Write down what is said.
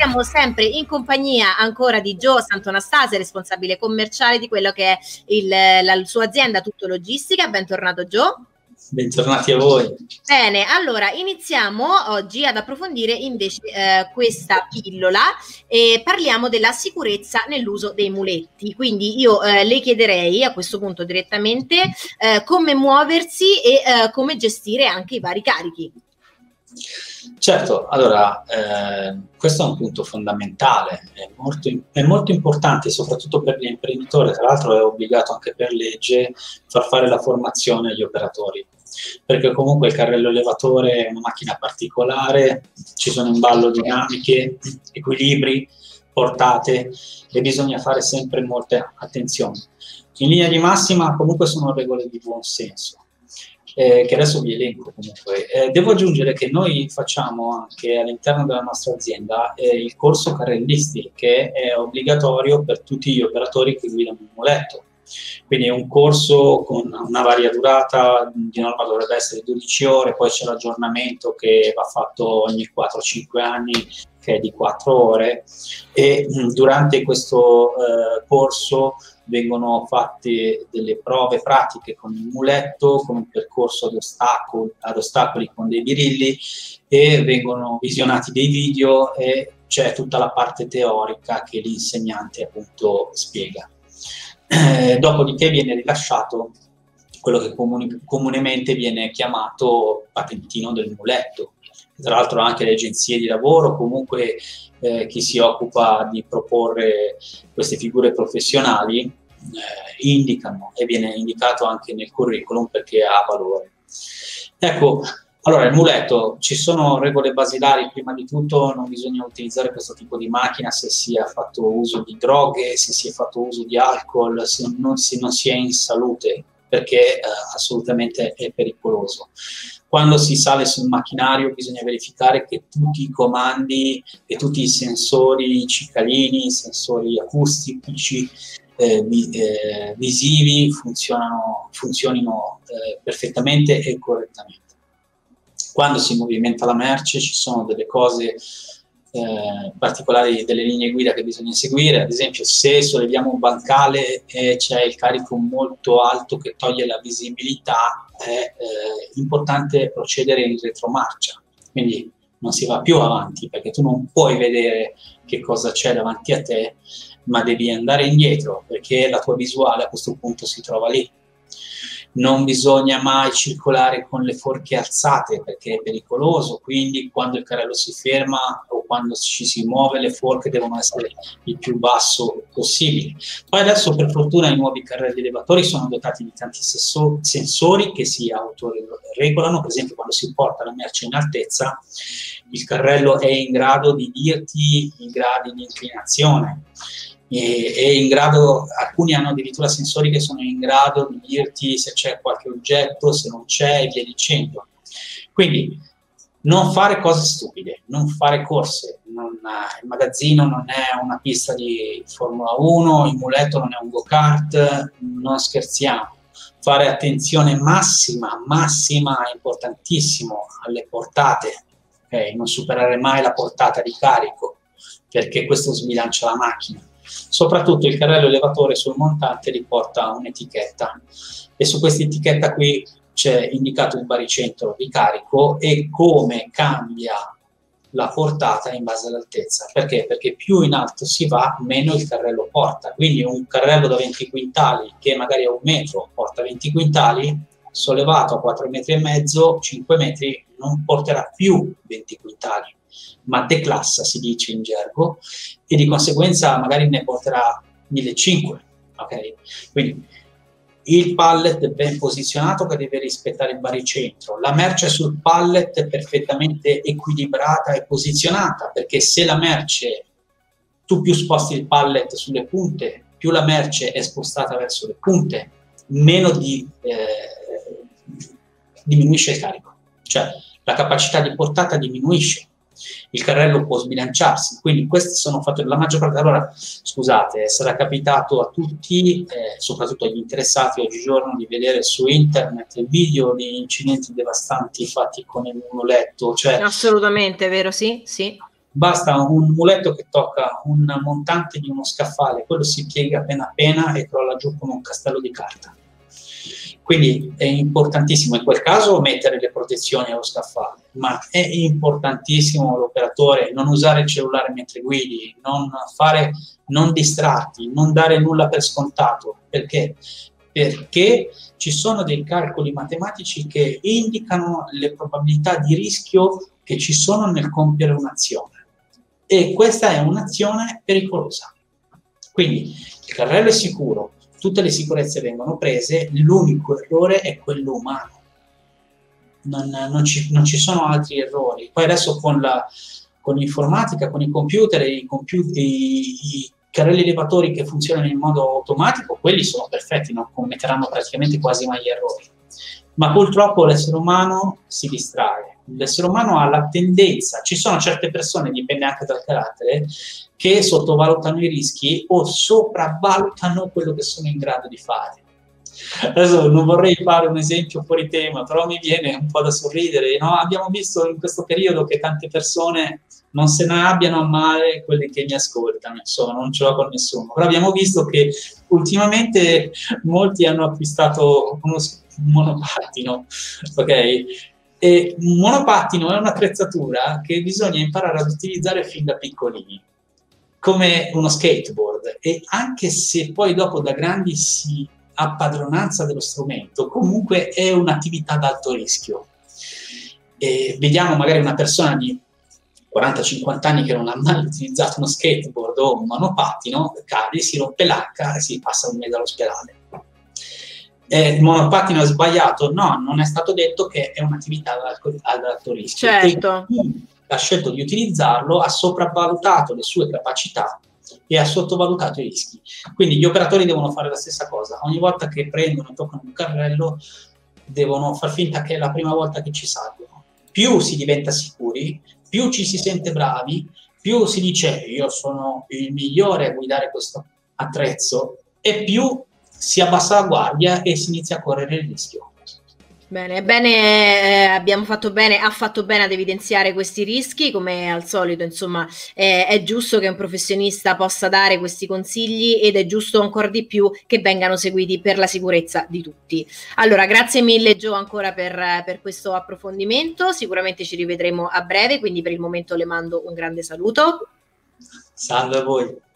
siamo sempre in compagnia ancora di Gio Santonastasia, responsabile commerciale di quello che è la sua azienda Tutto Logistica. Bentornato Gio. Bentornati a voi. Bene, allora iniziamo oggi ad approfondire invece questa pillola e parliamo della sicurezza nell'uso dei muletti. Quindi io le chiederei a questo punto direttamente come muoversi e come gestire anche i vari carichi. Certo, allora questo è un punto fondamentale, è molto importante soprattutto per gli imprenditori. Tra l'altro è obbligato anche per legge far fare la formazione agli operatori, perché comunque il carrello elevatore è una macchina particolare, ci sono in ballo dinamiche, equilibri, portate e bisogna fare sempre molte attenzioni. In linea di massima comunque sono regole di buon senso. Che adesso vi elenco comunque. Devo aggiungere che noi facciamo anche all'interno della nostra azienda il corso carrellisti, che è obbligatorio per tutti gli operatori che guidano un muletto. Quindi è un corso con una varia durata, di norma dovrebbe essere 12 ore, poi c'è l'aggiornamento che va fatto ogni 4-5 anni, che è di 4 ore, e durante questo corso vengono fatte delle prove pratiche con il muletto, con un percorso ad ostacoli con dei birilli, e vengono visionati dei video e c'è tutta la parte teorica che l'insegnante appunto spiega. Dopodiché viene rilasciato quello che comunemente viene chiamato patentino del muletto. Tra l'altro anche le agenzie di lavoro, comunque chi si occupa di proporre queste figure professionali indicano, e viene indicato anche nel curriculum perché ha valore. Ecco, allora il muletto, ci sono regole basilari. Prima di tutto non bisogna utilizzare questo tipo di macchina se si è fatto uso di droghe, se si è fatto uso di alcol, se non si è in salute, perché assolutamente è pericoloso. Quando si sale sul macchinario bisogna verificare che tutti i comandi e tutti i sensori cicalini, sensori acustici, visivi funzionino perfettamente e correttamente. Quando si movimenta la merce ci sono delle cose particolari, delle linee guida che bisogna seguire. Ad esempio, se solleviamo un bancale e c'è il carico molto alto che toglie la visibilità, è importante procedere in retromarcia, quindi non si va più avanti, perché tu non puoi vedere che cosa c'è davanti a te, ma devi andare indietro, perché la tua visuale a questo punto si trova lì. Non bisogna mai circolare con le forche alzate, perché è pericoloso, quindi quando il carrello si ferma o quando ci si muove, le forche devono essere il più basso possibile. Poi adesso per fortuna i nuovi carrelli elevatori sono dotati di tanti sensori che si autoregolano. Per esempio, quando si porta la merce in altezza, il carrello è in grado di dirti i gradi di inclinazione, e in grado, alcuni hanno addirittura sensori che sono in grado di dirti se c'è qualche oggetto, se non c'è, e via dicendo. Quindi non fare cose stupide, non fare corse. Il magazzino non è una pista di Formula 1, il muletto non è un go-kart, non scherziamo. Fare attenzione massima, è importantissimo alle portate, okay? Non superare mai la portata di carico, perché questo sbilancia la macchina. Soprattutto il carrello elevatore sul montante riporta un'etichetta, e su questa etichetta qui c'è indicato il baricentro di carico e come cambia la portata in base all'altezza. Perché? Perché più in alto si va, meno il carrello porta. Quindi un carrello da 20 quintali che magari è 1 metro porta 20 quintali, sollevato a 4,5 metri, 5 metri, non porterà più 20 quintali, ma declassa, si dice in gergo, e di conseguenza magari ne porterà 1.500, ok? Quindi il pallet è ben posizionato, che deve rispettare il baricentro, la merce sul pallet è perfettamente equilibrata e posizionata, perché se la merce, tu più sposti il pallet sulle punte, più la merce è spostata verso le punte, meno diminuisce il carico, cioè la capacità di portata diminuisce. Il carrello può sbilanciarsi, quindi questi sono fattori. La maggior parte, allora scusate, sarà capitato a tutti, soprattutto agli interessati oggigiorno, di vedere su internet video di incidenti devastanti fatti con il muletto, cioè assolutamente, vero, sì, sì. basta un muletto che tocca un montante di uno scaffale, quello si piega appena appena e crolla giù come un castello di carta. Quindi è importantissimo in quel caso mettere le protezioni allo scaffale, ma è importantissimo l'operatore non usare il cellulare mentre guidi, non distratti, non dare nulla per scontato. Perché? Perché ci sono dei calcoli matematici che indicano le probabilità di rischio che ci sono nel compiere un'azione. E questa è un'azione pericolosa. Quindi il carrello è sicuro, tutte le sicurezze vengono prese, l'unico errore è quello umano. Non ci sono altri errori. Poi adesso con l'informatica, con i computer, i carrelli elevatori che funzionano in modo automatico, quelli sono perfetti, non commetteranno praticamente quasi mai errori. Ma purtroppo l'essere umano si distrae. L'essere umano ha la tendenza, ci sono certe persone, dipende anche dal carattere, che sottovalutano i rischi o sopravvalutano quello che sono in grado di fare. Adesso non vorrei fare un esempio fuori tema, però mi viene un po' da sorridere, no? Abbiamo visto in questo periodo che tante persone non se ne abbiano a male quelli che mi ascoltano, insomma, non ce l'ho con nessuno, però abbiamo visto che ultimamente molti hanno acquistato un monopattino, ok? E un monopattino è un'attrezzatura che bisogna imparare ad utilizzare fin da piccolini, come uno skateboard, e anche se poi dopo da grandi si ha padronanza dello strumento, comunque è un'attività ad alto rischio. E vediamo magari una persona di 40-50 anni che non ha mai utilizzato uno skateboard o un monopattino, cade, si rompe l'anca e si passa un mese all'ospedale. Il monopattino è sbagliato? No, non è stato detto che è un'attività ad alto rischio. Certo. E chi ha scelto di utilizzarlo ha sopravvalutato le sue capacità e ha sottovalutato i rischi. Quindi gli operatori devono fare la stessa cosa. Ogni volta che prendono e toccano un carrello devono far finta che è la prima volta che ci salgono. Più si diventa sicuri, più ci si sente bravi, più si dice io sono il migliore a guidare questo attrezzo, e più si abbassa la guardia e si inizia a correre il rischio. Bene, abbiamo fatto bene, ha fatto bene ad evidenziare questi rischi, come al solito, insomma, è giusto che un professionista possa dare questi consigli, ed è giusto ancora di più che vengano seguiti per la sicurezza di tutti. Allora, grazie mille Gio ancora per questo approfondimento, sicuramente ci rivedremo a breve, quindi per il momento le mando un grande saluto. Salve a voi.